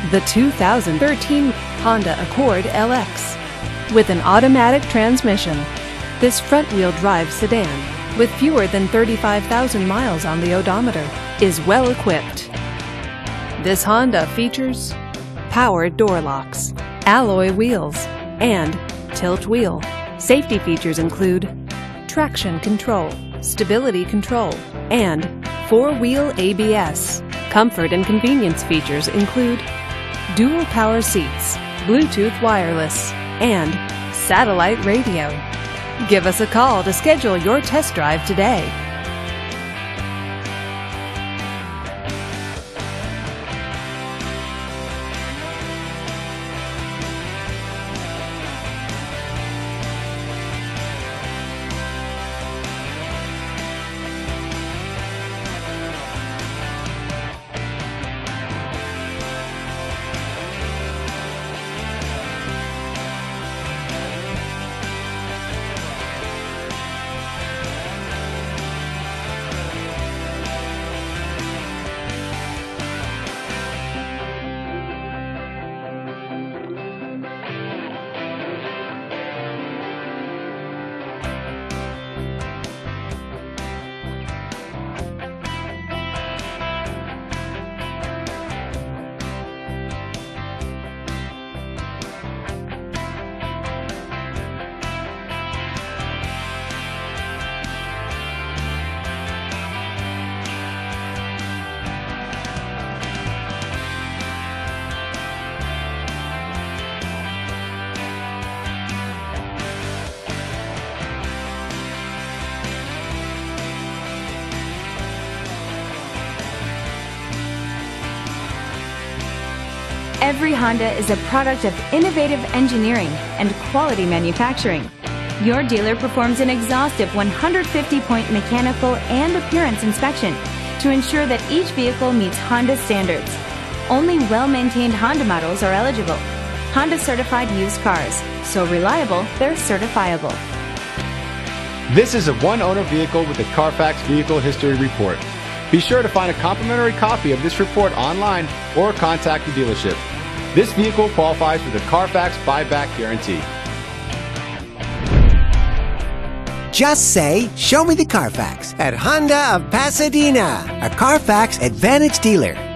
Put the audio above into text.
the 2013 Honda Accord LX. With an automatic transmission, this front-wheel drive sedan, with fewer than 35,000 miles on the odometer, is well equipped. This Honda features power door locks, alloy wheels, and tilt wheel. Safety features include traction control, stability control, and four-wheel ABS. Comfort and convenience features include dual power seats, Bluetooth wireless, and satellite radio. Give us a call to schedule your test drive today. Every Honda is a product of innovative engineering and quality manufacturing. Your dealer performs an exhaustive 150-point mechanical and appearance inspection to ensure that each vehicle meets Honda standards. Only well-maintained Honda models are eligible. Honda certified used cars, so reliable they're certifiable. This is a one-owner vehicle with a Carfax Vehicle History Report. Be sure to find a complimentary copy of this report online or contact the dealership. This vehicle qualifies for the Carfax buyback guarantee. Just say, "Show me the Carfax" at Honda of Pasadena, a Carfax Advantage dealer.